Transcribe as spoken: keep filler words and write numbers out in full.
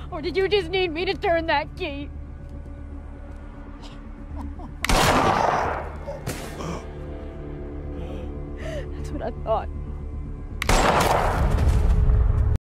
Or did you just need me to turn that key? That's what I thought.